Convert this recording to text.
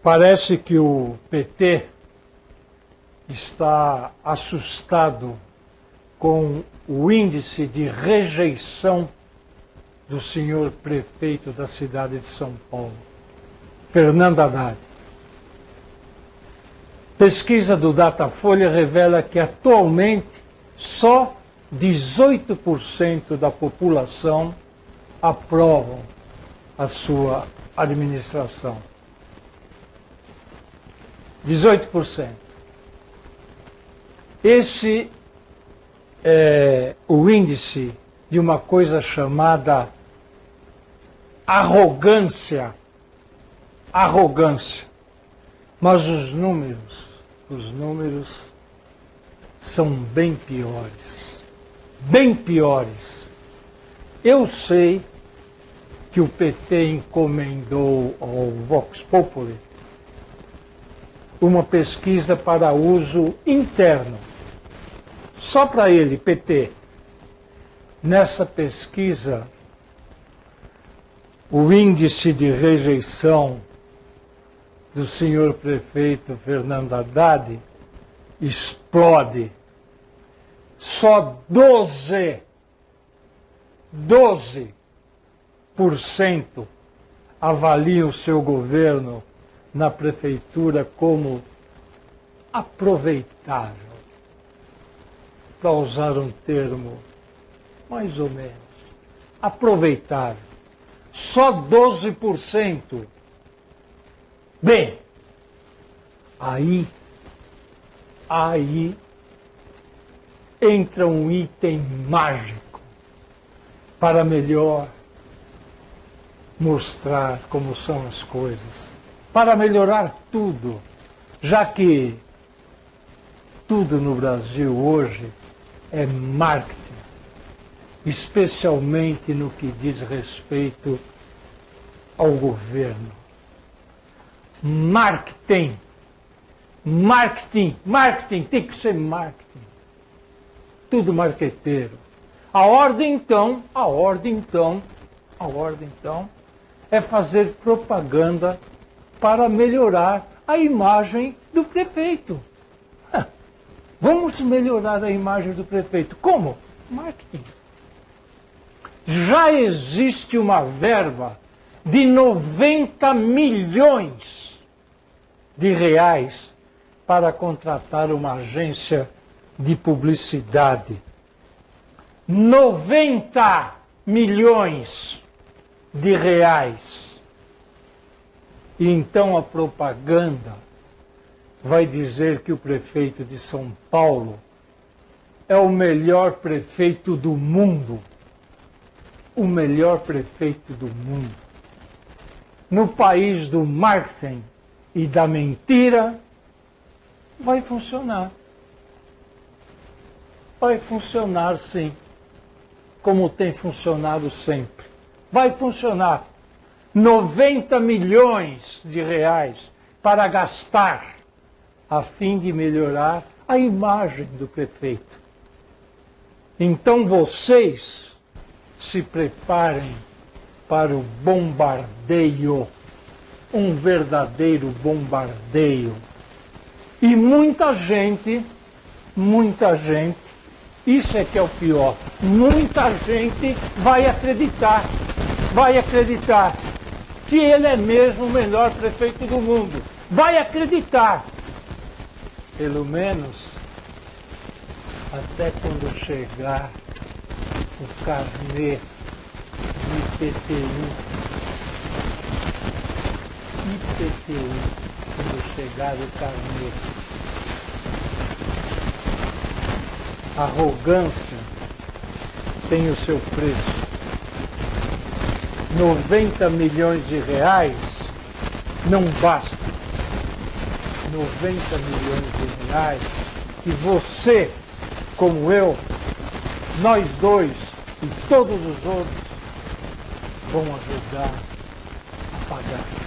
Parece que o PT está assustado com o índice de rejeição do senhor prefeito da cidade de São Paulo, Fernando Haddad. Pesquisa do Datafolha revela que atualmente só 18% da população aprovam a sua administração. 18%. Esse é o índice de uma coisa chamada arrogância. Arrogância. Mas os números são bem piores. Bem piores. Eu sei que o PT encomendou ao Vox Populi uma pesquisa para uso interno, só para ele, PT. Nessa pesquisa, o índice de rejeição do senhor prefeito Fernando Haddad explode. Só 12% avaliam o seu governo na prefeitura como aproveitável, para usar um termo mais ou menos, aproveitável. Só 12%. Bem, aí entra um item mágico para melhor mostrar como são as coisas, para melhorar tudo, já que tudo no Brasil hoje é marketing, especialmente no que diz respeito ao governo. Marketing, tem que ser marketing. Tudo marqueteiro. A ordem então é fazer propaganda para melhorar a imagem do prefeito. Vamos melhorar a imagem do prefeito. Como? Marketing. Já existe uma verba de 90 milhões de reais para contratar uma agência de publicidade. 90 milhões de reais. E então a propaganda vai dizer que o prefeito de São Paulo é o melhor prefeito do mundo. O melhor prefeito do mundo. No país do marketing e da mentira, vai funcionar. Vai funcionar sim, como tem funcionado sempre. Vai funcionar. 90 milhões de reais para gastar a fim de melhorar a imagem do prefeito. Então vocês se preparem para o bombardeio, um verdadeiro bombardeio. E muita gente, isso é que é o pior, muita gente vai acreditar que ele é mesmo o melhor prefeito do mundo. Vai acreditar, pelo menos até quando chegar o carnê de IPTU, quando chegar o carnê. A arrogância tem o seu preço. 90 milhões de reais não basta. 90 milhões de reais que você, como eu, nós dois e todos os outros vão ajudar a pagar.